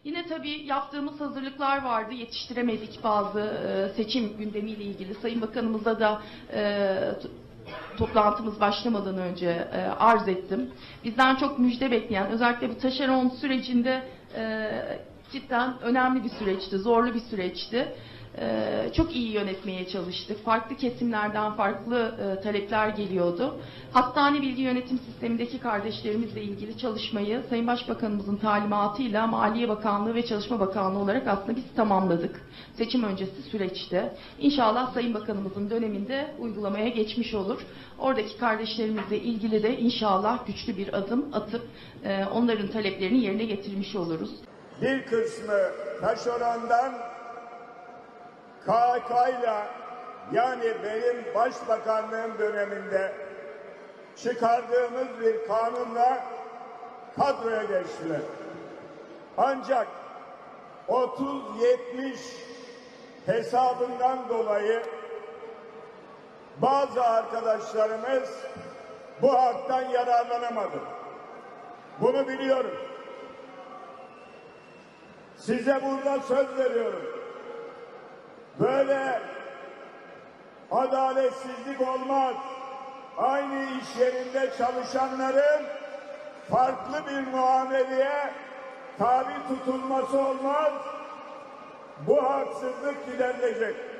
Yine tabii yaptığımız hazırlıklar vardı. Yetiştiremedik bazı seçim gündemiyle ilgili. Sayın Bakanımıza da toplantımız başlamadan önce arz ettim. Bizden çok müjde bekleyen, özellikle bu taşeron sürecinde cidden önemli bir süreçti, zorlu bir süreçti. Çok iyi yönetmeye çalıştık. Farklı kesimlerden farklı talepler geliyordu. Hastane bilgi yönetim sistemindeki kardeşlerimizle ilgili çalışmayı Sayın Başbakanımızın talimatıyla Maliye Bakanlığı ve Çalışma Bakanlığı olarak aslında biz tamamladık. Seçim öncesi süreçte. İnşallah Sayın Bakanımızın döneminde uygulamaya geçmiş olur. Oradaki kardeşlerimizle ilgili de inşallah güçlü bir adım atıp onların taleplerini yerine getirmiş oluruz. Bir kısmı taşerondan KHK'yla, yani benim başbakanlığım döneminde çıkardığımız bir kanunla kadroya geçtiler. Ancak 30-70 hesabından dolayı bazı arkadaşlarımız bu haktan yararlanamadı. Bunu biliyorum. Size burada söz veriyorum. Böyle adaletsizlik olmaz. Aynı iş yerinde çalışanların farklı bir muameleye tabi tutulması olmaz. Bu haksızlık giderilecek.